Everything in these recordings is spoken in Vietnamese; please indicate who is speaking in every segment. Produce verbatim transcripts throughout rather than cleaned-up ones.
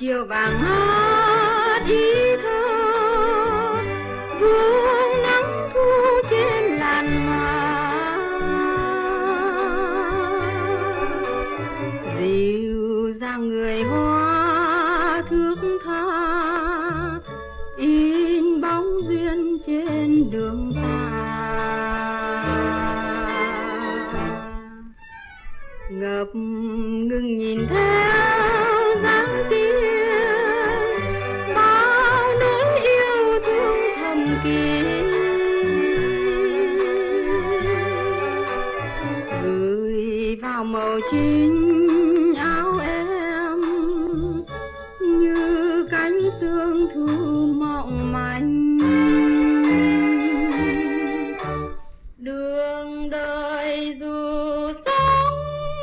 Speaker 1: chiều vàng ngát ý thơ vương nắng thu trên làn má, dịu dàng người hoa thước tha in bóng duyên trên đường ta. Ngập ngừng nhìn theo dáng tiếng bao nỗi yêu thương thầm kín, gửi vào màu chính áo em như cánh sương thu mộng manh. Đường đời dù sống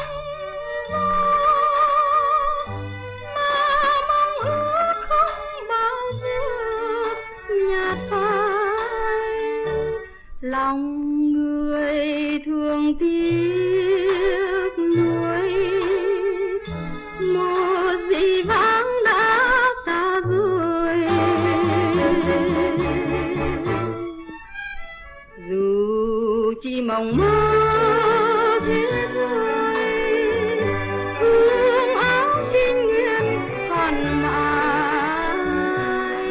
Speaker 1: mà mong ước không bao giờ nhạt phai, lòng người thường tiếc nuối một dĩ vãng đã xa rồi. Dù chỉ mộng mơ thế thôi, hương áo trinh nguyên còn mãi,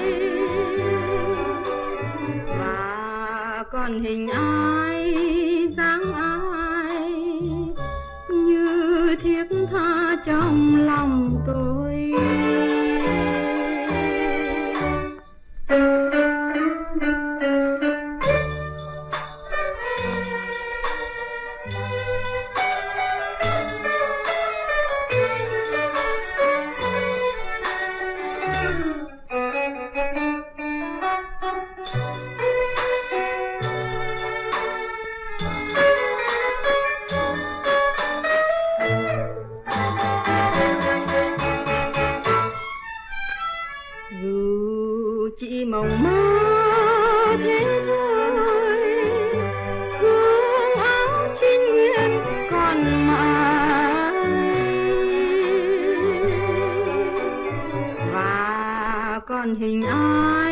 Speaker 1: và còn hình ai dáng ai như thiết tha trong lòng tôi. Dù chỉ mộng mơ thế thôi, hương áo trinh nguyên còn mãi, và còn hình ai